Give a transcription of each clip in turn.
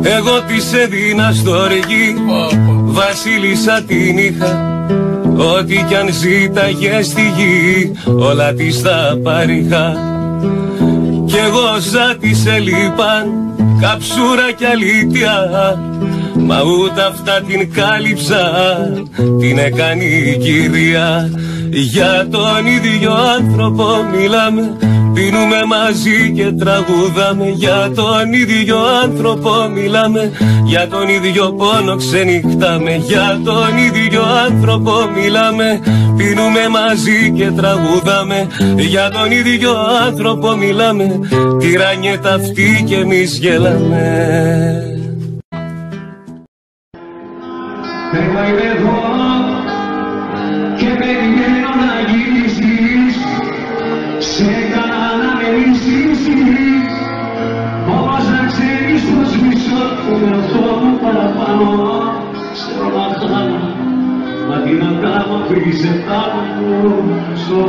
Εγώ της έδινα στοργή, βασίλισσα την είχα. Ό,τι κι αν ζήταγε στη γη, όλα της τα παρήχα. Κι εγώ σαν της έλειπαν καψούρα κι αλήθεια, μα ούτε αυτά την κάλυψα, την έκανε η κυρία. Για τον ίδιο άνθρωπο μιλάμε, πίνουμε μαζί και τραγουδάμε. Για τον ίδιο άνθρωπο μιλάμε, για τον ίδιο πόνο ξενυχτάμε. Για τον ίδιο άνθρωπο μιλάμε, πίνουμε μαζί και τραγουδάμε. Για τον ίδιο άνθρωπο μιλάμε, τυράννιεται αυτή και εμείς γελάμε. Εγώ είμαι εδώ και περιμένω να γυρίσεις. Σε έκανα να με λύσεις, όμως να ξέρεις πως μισώ τον εαυτό μου παραπάνω. Ξέρω να χάνω, μα τι να κάνω, φύγησε πάνω μου ζω.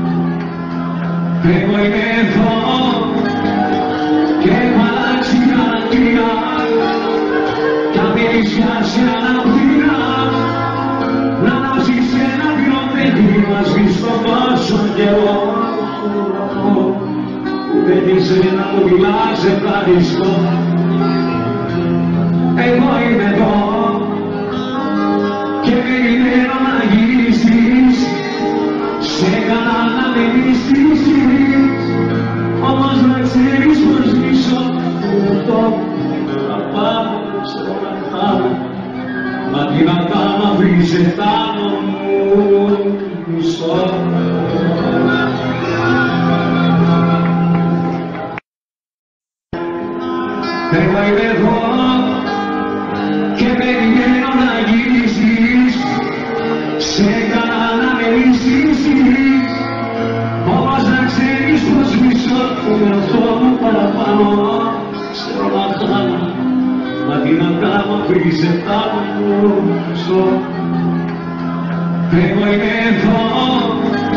Εγώ είμαι εδώ και έχω αλλάξει χαρακτήρα κι αν θέλεις σε αναπτήρα να ανάψεις ένα πυροτέχνη μαζί στον τόσο καιρό. Δεν ήξερε να μου μιλάς, ευχαριστώ. Εγώ είμαι εδώ και περιμένω να γυρίσεις. Σε έκανα να με μισήσεις, όμως να ξέρεις πως μισώ αυτό. Να πάω, ξέρω να κάνω, μα τι να κάνω, αφήσε πάνω μου μισώ. Εγώ είμαι εδώ και περιμένω να γυρίσεις. Σε έκανα να με μισήσεις, όμως να ξέρεις πως μισώ τον εαυτό μου παραπάνω. Ξέρω να χάνω, μα τι να κάνω, αφήσε πάνω μου ζω. Εγώ είμαι εδώ